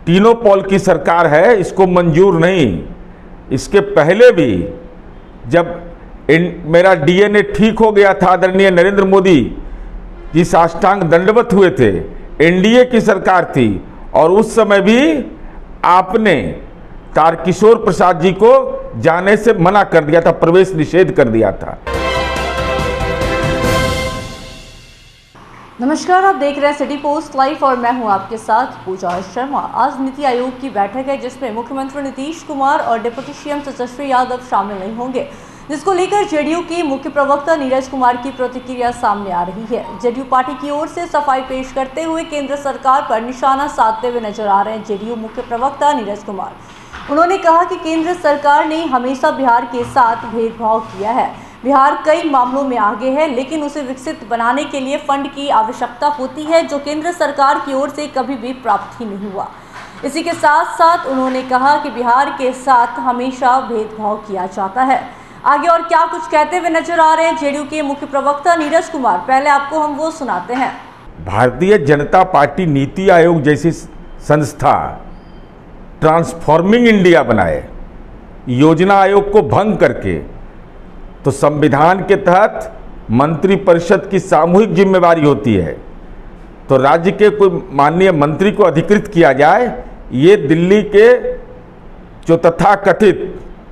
तीनों पॉल की सरकार है, इसको मंजूर नहीं। इसके पहले भी जब मेरा डीएनए ठीक हो गया था, आदरणीय नरेंद्र मोदी जी साष्टांग दंडवत हुए थे, एनडीए की सरकार थी, और उस समय भी आपने तारकिशोर प्रसाद जी को जाने से मना कर दिया था, प्रवेश निषेध कर दिया था। नमस्कार, आप देख रहे हैं सिटी पोस्ट लाइव और मैं हूं आपके साथ पूजा शर्मा। आज नीति आयोग की बैठक है जिसमें मुख्यमंत्री नीतीश कुमार और डिप्टी सीएम तेजस्वी यादव शामिल नहीं होंगे, जिसको लेकर जेडीयू की मुख्य प्रवक्ता नीरज कुमार की प्रतिक्रिया सामने आ रही है। जेडीयू पार्टी की ओर से सफाई पेश करते हुए केंद्र सरकार पर निशाना साधते हुए नजर आ रहे हैं जेडीयू मुख्य प्रवक्ता नीरज कुमार। उन्होंने कहा कि केंद्र सरकार ने हमेशा बिहार के साथ भेदभाव किया है। बिहार कई मामलों में आगे है, लेकिन उसे विकसित बनाने के लिए फंड की आवश्यकता होती है, जो केंद्र सरकार की ओर से कभी भी प्राप्त ही नहीं हुआ। इसी के साथ साथ उन्होंने कहा कि बिहार के साथ हमेशा भेदभाव किया जाता है। आगे और क्या कुछ कहते हुए नजर आ रहे हैं जेडीयू के मुख्य प्रवक्ता नीरज कुमार, पहले आपको हम वो सुनाते हैं। भारतीय जनता पार्टी नीति आयोग जैसी संस्था ट्रांसफॉर्मिंग इंडिया बनाए, योजना आयोग को भंग करके, तो संविधान के तहत मंत्रिपरिषद की सामूहिक जिम्मेवारी होती है, तो राज्य के कोई माननीय मंत्री को अधिकृत किया जाए, ये दिल्ली के जो तथाकथित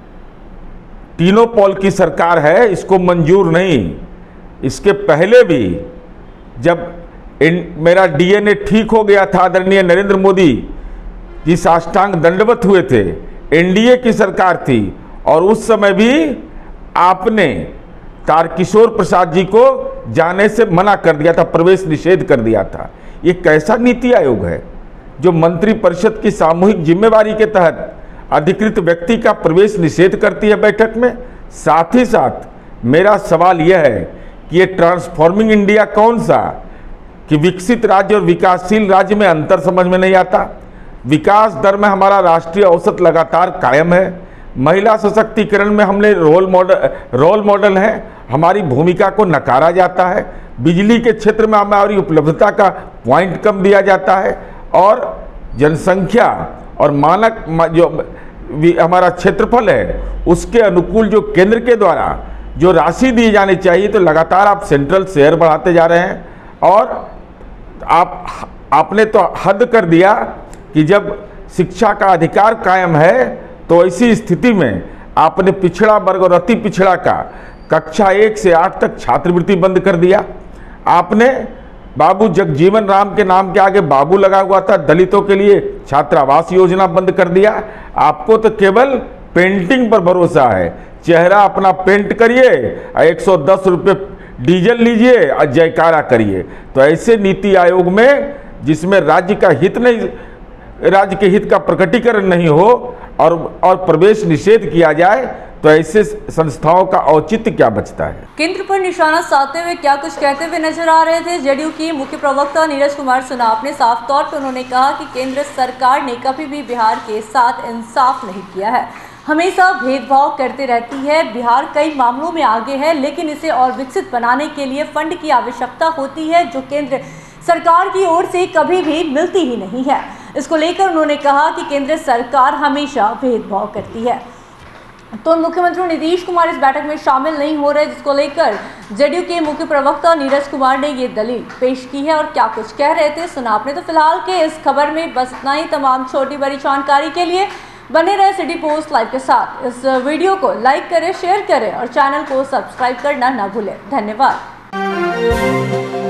तीनों पॉल की सरकार है, इसको मंजूर नहीं। इसके पहले भी जब मेरा डीएनए ठीक हो गया था, आदरणीय नरेंद्र मोदी जी साष्टांग दंडवत हुए थे, एनडीए की सरकार थी, और उस समय भी आपने तारकिशोर प्रसाद जी को जाने से मना कर दिया था, प्रवेश निषेध कर दिया था। ये कैसा नीति आयोग है जो मंत्रिपरिषद की सामूहिक जिम्मेवारी के तहत अधिकृत व्यक्ति का प्रवेश निषेध करती है बैठक में? साथ ही साथ मेरा सवाल यह है कि ये ट्रांसफॉर्मिंग इंडिया कौन सा, कि विकसित राज्य और विकासशील राज्य में अंतर समझ में नहीं आता। विकास दर में हमारा राष्ट्रीय औसत लगातार कायम है, महिला सशक्तिकरण में हमने रोल मॉडल है, हमारी भूमिका को नकारा जाता है, बिजली के क्षेत्र में हमारी उपलब्धता का पॉइंट कम दिया जाता है, और जनसंख्या और मानक जो हमारा क्षेत्रफल है उसके अनुकूल जो केंद्र के द्वारा जो राशि दी जानी चाहिए, तो लगातार आप सेंट्रल शेयर बढ़ाते जा रहे हैं। और आपने तो हद कर दिया कि जब शिक्षा का अधिकार कायम है, तो ऐसी स्थिति में आपने पिछड़ा वर्ग और अति पिछड़ा का कक्षा 1 से 8 तक छात्रवृत्ति बंद कर दिया। आपने बाबू जगजीवन राम के नाम के आगे बाबू लगा हुआ था, दलितों के लिए छात्रावास योजना बंद कर दिया। आपको तो केवल पेंटिंग पर भरोसा है, चेहरा अपना पेंट करिए, 110 रुपये डीजल लीजिए और जयकारा करिए। तो ऐसे नीति आयोग में जिसमें राज्य के हित का प्रकटीकरण नहीं हो और प्रवेश निषेध किया जाए, तो ऐसे संस्थाओं का औचित्य क्या बचता है? केंद्र पर निशाना साधते हुए क्या कुछ कहते हुए नजर आ रहे थे जेडीयू की मुख्य प्रवक्ता नीरज कुमार। सुना आपने, साफ तौर पर उन्होंने कहा कि केंद्र सरकार ने कभी भी बिहार के साथ इंसाफ नहीं किया है, हमेशा भेदभाव करती रहती है। बिहार कई मामलों में आगे है, लेकिन इसे और विकसित बनाने के लिए फंड की आवश्यकता होती है, जो केंद्र सरकार की ओर से कभी भी मिलती ही नहीं है। इसको लेकर उन्होंने कहा कि केंद्र सरकार हमेशा भेदभाव करती है। तो मुख्यमंत्री नीतीश कुमार इस बैठक में शामिल नहीं हो रहे, जिसको लेकर जेडीयू के मुख्य प्रवक्ता नीरज कुमार ने ये दलील पेश की है। और क्या कुछ कह रहे थे सुना आपने। तो फिलहाल के इस खबर में बस इतना ही। तमाम छोटी बड़ी जानकारी के लिए बने रहे सिटी पोस्ट लाइव के साथ। इस वीडियो को लाइक करें, शेयर करें और चैनल को सब्सक्राइब करना ना भूलें। धन्यवाद।